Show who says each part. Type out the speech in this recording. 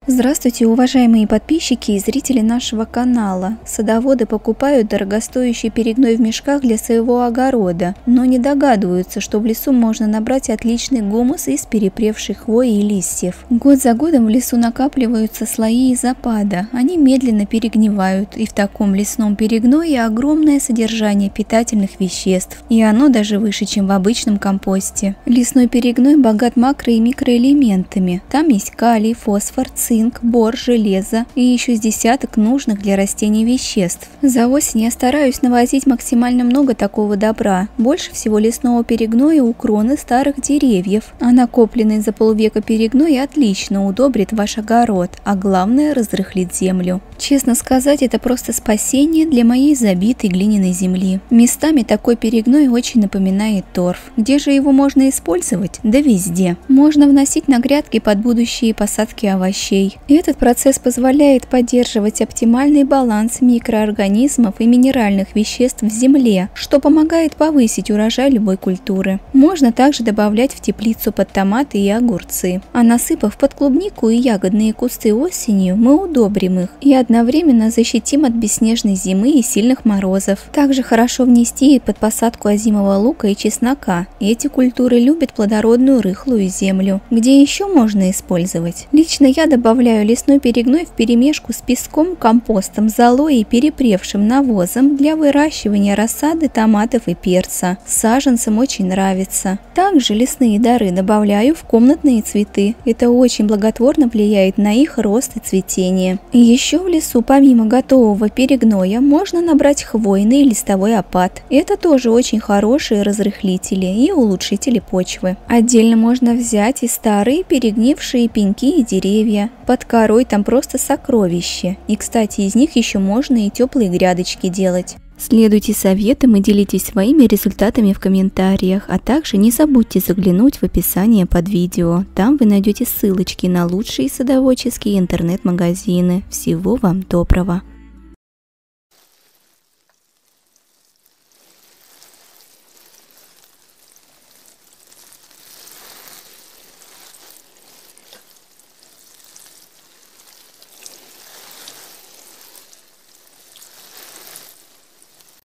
Speaker 1: Здравствуйте, уважаемые подписчики и зрители нашего канала. Садоводы покупают дорогостоящий перегной в мешках для своего огорода, но не догадываются, что в лесу можно набрать отличный гумус из перепревшей хвои и листьев. Год за годом в лесу накапливаются слои из опада, они медленно перегнивают, и в таком лесном перегное огромное содержание питательных веществ, и оно даже выше, чем в обычном компосте. Лесной перегной богат макро- и микроэлементами, там есть калий, фосфор, цинк, бор, железо и еще с десяток нужных для растений веществ. За осень я стараюсь навозить максимально много такого добра. Больше всего лесного перегноя у кроны старых деревьев, а накопленный за полвека перегной отлично удобрит ваш огород, а главное разрыхлит землю. Честно сказать, это просто спасение для моей забитой глиняной земли. Местами такой перегной очень напоминает торф. Где же его можно использовать? Да везде. Можно вносить на грядки под будущие посадки овощей. И этот процесс позволяет поддерживать оптимальный баланс микроорганизмов и минеральных веществ в земле, что помогает повысить урожай любой культуры. Можно также добавлять в теплицу под томаты и огурцы. А насыпав под клубнику и ягодные кусты осенью, мы удобрим их и одновременно защитим от бесснежной зимы и сильных морозов. Также хорошо внести и под посадку озимого лука и чеснока. Эти культуры любят плодородную рыхлую землю. Где еще можно использовать? Лично я добавляю лесной перегной вперемешку с песком, компостом, золой и перепревшим навозом для выращивания рассады томатов и перца. Саженцам очень нравится. Также лесные дары добавляю в комнатные цветы. Это очень благотворно влияет на их рост и цветение. И еще в лесу помимо готового перегноя можно набрать хвойный и листовой опад. Это тоже очень хорошие разрыхлители и улучшители почвы. Отдельно можно взять и старые перегнившие пеньки и деревья. Под корой там просто сокровище. И, кстати, из них еще можно и теплые грядочки делать. Следуйте советам и делитесь своими результатами в комментариях, а также не забудьте заглянуть в описание под видео. Там вы найдете ссылочки на лучшие садоводческие интернет-магазины. Всего вам доброго!